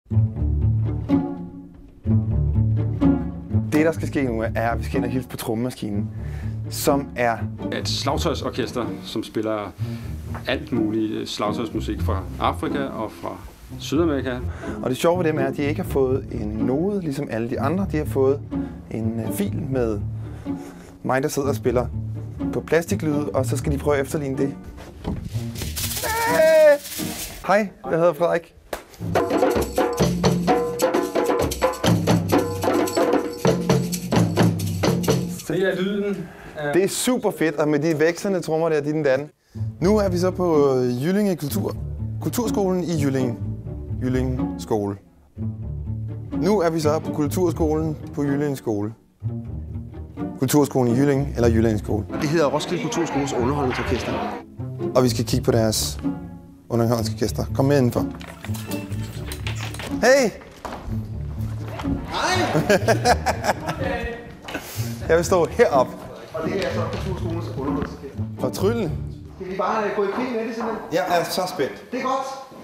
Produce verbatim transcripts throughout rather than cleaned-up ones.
Det, der skal ske nu, er, at vi skal ind og hilse på trommemaskinen, som er et slagtøjsorkester, som spiller alt muligt slagtøjsmusik fra Afrika og fra Sydamerika. Og det sjove ved dem er, at de ikke har fået en node, ligesom alle de andre. De har fået en fil med mig, der sidder og spiller på plastiklyde, og så skal de prøve at efterligne det. Hey! Hej, jeg hedder Frederik. Det er lyden. Det er super fedt, og med de vekslende trommer der, de den anden. Nu er vi så på Jyllinge Kultur, Kulturskolen i Jyllinge. Jyllinge Skole. Nu er vi så på Kulturskolen på Jyllinge Skole. Kulturskolen i Jyllinge eller Jyllinge Skole. Det hedder Roskilde Kulturskoles Underholdningsorkester. Og vi skal kigge på deres underholdningsorkester. Kom med indenfor. Hey! Hej! Jeg vil stå heroppe. Og det er så Kulturskolens Underholdningsorkester. Og tryllen. Skal vi bare gå i krig med det simpelthen? Jeg er så spændt. Det er godt.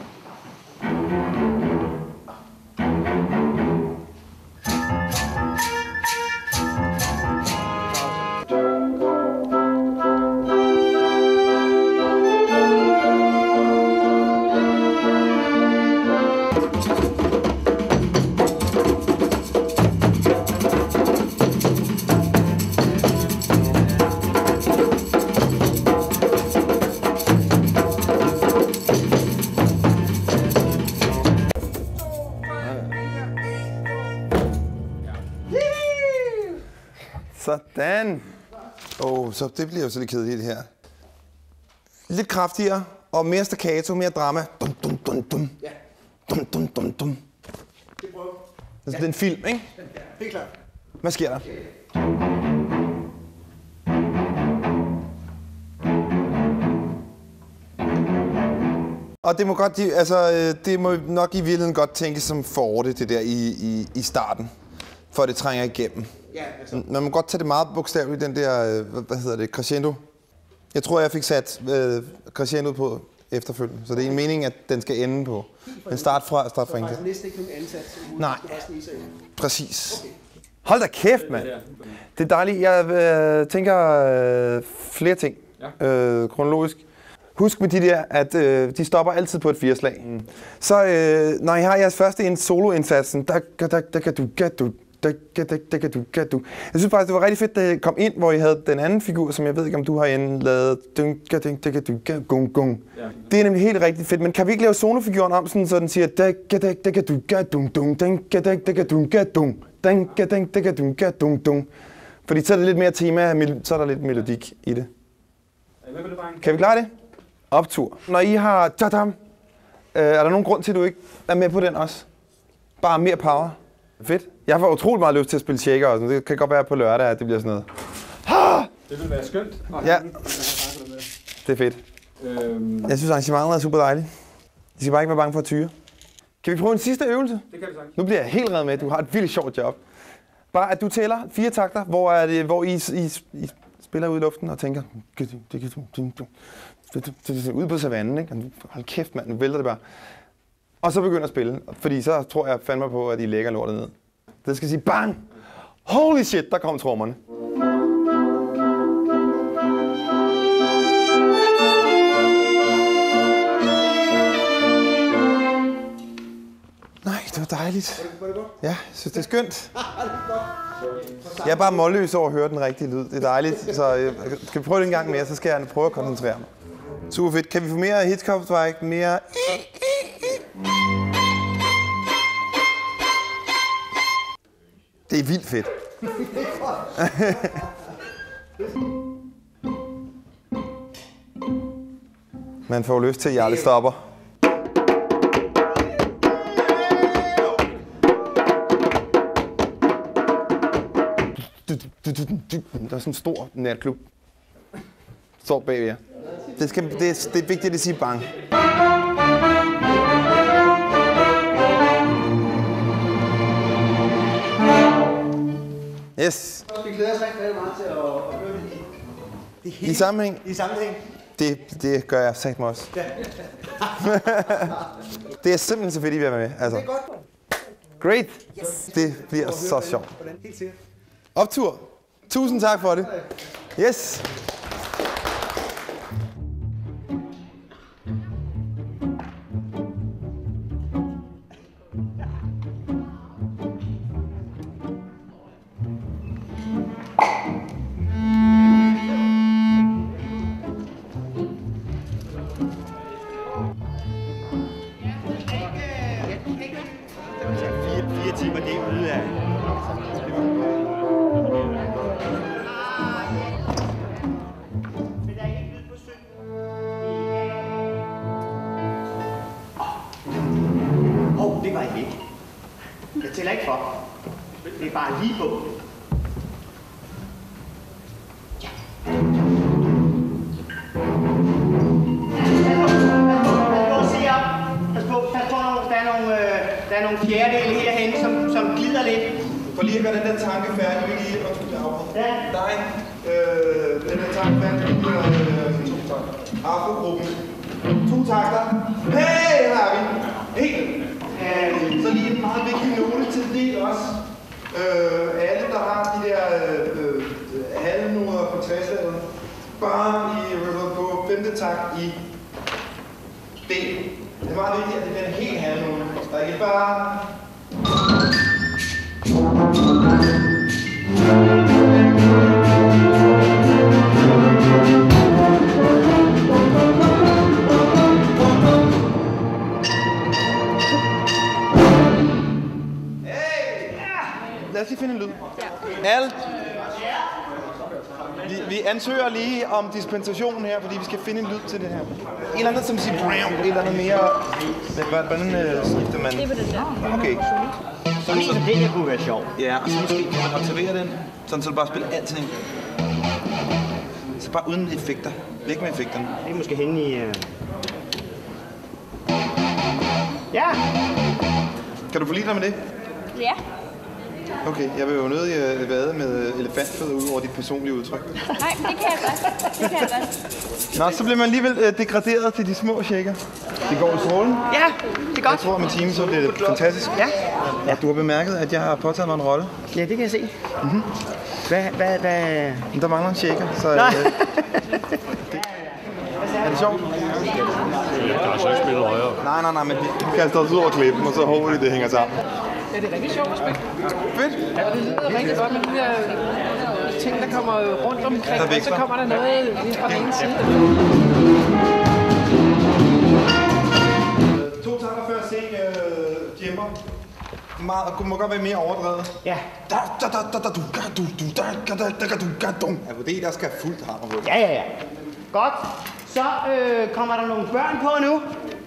Sådan. Åh, oh, så det bliver jo så lidt kedeligt her. Lidt kraftigere, og mere staccato, mere drama. Dum, dum, dum, dum. Ja. Dum, dum, dum, dum. Det prøver. Altså, det er en film, ikke? Ja, helt klart. Hvad sker der? Og det må godt, altså, det må nok i virkeligheden godt tænkes som forordet, det der i, i, i starten, for det trænger igennem. Ja, altså. Man må godt tage det meget bogstaveligt, den der, hvad hedder det, crescendo. Jeg tror, jeg fik sat øh, crescendo på efterfølgende, så det er en mening, at den skal ende på. Den start fra, start fra Så faktisk næsten ikke nogen ansats. Nej, Nej. præcis. Okay. Hold da kæft, mand. Det er dejligt. Jeg øh, tænker øh, flere ting, øh, kronologisk. Husk med de der, at øh, de stopper altid på et fireslag. Mm. Så øh, når I har jeres første en soloindsatsen, der der der kan du get du der der kan du get du. Jeg synes faktisk, det var rigtig fedt, da jeg kom ind, hvor I havde den anden figur, som jeg ved ikke, om du har indladet. Gung gung. Det er nemlig helt rigtig fedt, men kan vi ikke lave solofiguren om, sådan, så den siger der kan du get dung dung, der kan du get dung, der kan du get dung dung. Fordi så er det lidt mere tema, så er der lidt melodik i det. Kan vi klare det? Optur. Når I har tadam, øh, er der nogen grund til, at du ikke er med på den også? Bare mere power. Fedt. Jeg får utrolig meget lyst til at spille shaker og sådan. Det kan godt være på lørdag, at det bliver sådan noget. Ha! Det vil være skønt. Ja. Det er fedt. Øhm... Jeg synes, arrangementet er super dejligt. I skal bare ikke være bange for at tyre. Kan vi prøve en sidste øvelse? Det kan vi sagtens. Nu bliver jeg helt reddet med. Du har et vildt sjovt job. Bare at du tæller fire takter, hvor, er det, hvor I, I, I spiller ud i luften og tænker... Ude på savannen, ikke? Hold kæft, mand, nu vælter det bare. Og så begynder at spille, fordi så tror jeg fandme på, at I lægger lortet ned. Det skal sige bang! Holy shit, der kom trommerne. Nej, det var dejligt. Var det godt? Ja, jeg synes, det er skønt. Jeg er bare målløs over at høre den rigtige lyd. Det er dejligt. Så øh, skal vi prøve det en gang mere, så skal jeg prøve at koncentrere mig. Super fedt. Kan vi få mere Hitchcock-Zweig? Mere... Det er vildt fedt. Man får lyst til, at hjertet stopper. Der er sådan en stor natklub. Står bagved jer. Det, skal, det, er, det er vigtigt at sige bang. Yes. Vi glæder os rigtig meget til at, at høre det i, I sammenhæng. I sammenhæng. Det, det gør jeg sagt mig også. Ja. Det er simpelthen så fedt, I vil være med. Altså. Det er godt. Great. Yes. Det bliver så sjovt. Optur. Tusind tak for det. Yes. Fire timer, det er ude af. Åh, det var ikke. Jeg tæller ikke for. Det er bare lige på. Ja. Pas på, pas på, der er nogle, der er nogle fjerdedele herhen, som, som glider lidt. For lige at gøre den der tanke færdig, vil lige og tusind afbryde. Ja. Nej, øh, den der tanke færdig, vi bliver øh, to takter. Afro-gruppen. To takter. Hey, her er vi. Helt. Øh, så lige en meget vigtig note til det også. Øh, alle, der har de der øh, øh, halvnoder på træslaget, bare i, på femte takt i D. Det er meget vigtigt, at det bliver en helt halvnode. Der er ikke bare... Lad os lige finde en lyd. Ja. Alt. Vi, vi ansøger lige om dispensation her, fordi vi skal finde en lyd til det her. Et eller andet, som siger brown. Et eller andet mere... Hvordan øh, skifter man? Det var den der. Okay. Så lige så det her kunne være sjovt. Ja, og så måske kan man aktivere den, sådan så du bare spiller alting. Så bare uden effekter. Væk med effekterne. Det er måske henne i... Uh... Ja! Kan du få lide dig med det? Ja. Okay, jeg vil jo nødig øh, vade med elefantfødder ud over dit personlige udtryk. Nej, det kan jeg godt. Det kan jeg godt. Nå, så bliver man alligevel øh, degraderet til de små shaker. Det går i strålen. Ja, det er godt. Jeg tror, at min time så bliver det fantastisk. Ja. Ja. Du har bemærket, at jeg har påtaget mig en rolle. Ja, det kan jeg se. Mm-hmm. Hvad, hvad, hvad... Der mangler en shaker, så... Øh, det... Er det sjovt? Der er så ikke spillet højere. Nej, nej, nej, men vi kaster os ud over klippen, og så håber vi, det hænger sammen. Ja, det er rigtig sjovt at spille. Fedt. Ja, det lyder rigtig godt med de der ting, der kommer rundt omkring, og så kommer der noget lige fra den ene side. To takker før at se uh, Jimmer. Meget, må godt være mere overdrevet. Ja. Da da da da da du ga du du da ga da da du ga du. Ja, for det der skal fuldt hammer på. Ja, ja, ja. Godt. Så øh, kommer der nogle børn på nu.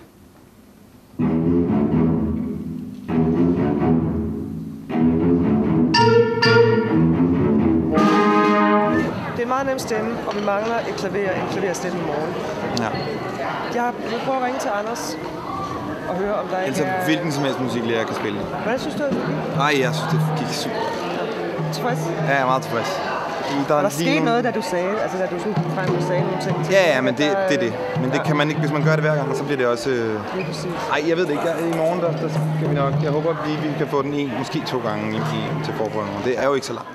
Det er meget nem stemme, og vi mangler et klaver, en klaverstemme i morgen. Ja. Jeg vil prøve at ringe til Anders og høre, om der ikke Altså, er... hvilken som helst musiklærer kan spille. Hvordan synes du, at det gik? Nej, jeg synes, det gik super. Tilfreds? Ja, jeg er meget tilfreds. Der, der skete nogle... noget, da du sagde, altså da du sådan frem og sagde nogle ting til. Ja, ja, men det, det er det. Men det kan man ikke, hvis man gør det hver gang, så bliver det også... Øh... Lige præcis. Ej, jeg ved det ikke. Jeg, I morgen, der, der kan vi nok... Jeg håber, at vi, vi kan få den en, måske to gange i, i, til forprøvningen. Det er jo ikke så langt.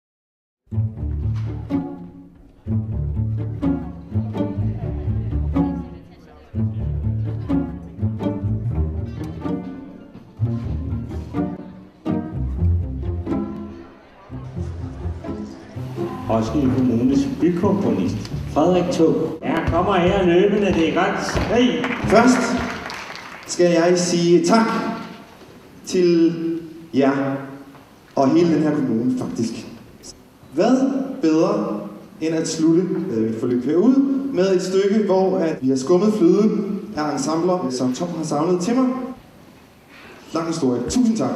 Roskilde Kommunes bykomponist, Frederik Taage. Jeg kommer her løbende, det er godt. Hey. Først skal jeg sige tak til jer og hele den her kommune, faktisk. Hvad bedre end at slutte mit forløb herude med et stykke, hvor at vi har skummet fløden af ensembler, som Tom har samlet til mig. Lang historie. Tusind tak.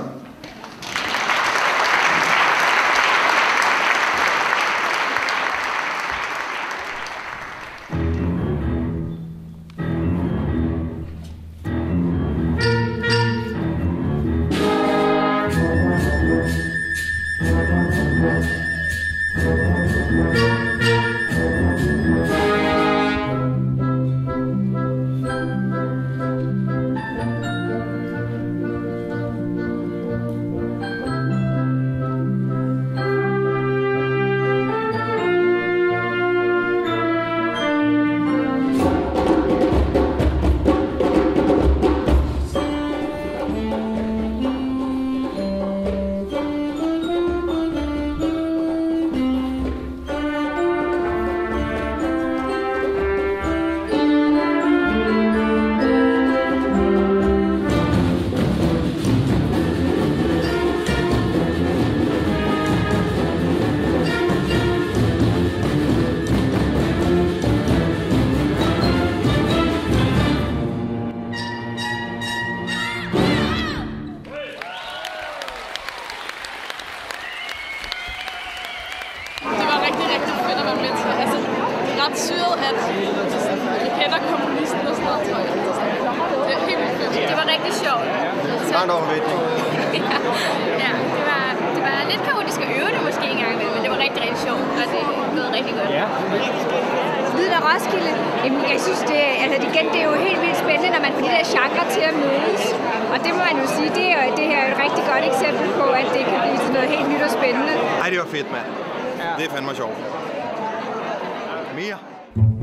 Langt over forventning. ja, ja det, var, det var lidt kaotisk at øve det måske en gang imellem, men det var rigtig, rigtig sjovt, og det lød rigtig godt. Ja. Lyden af Roskilde, jamen jeg synes, det, altså igen, det er jo helt vildt spændende, når man får de der genre til at mødes. Og det må man jo sige, det, er, det her er et rigtig godt eksempel på, at det kan blive noget helt nyt og spændende. Ej, det var fedt, mand. Det er fandme sjovt. Mere.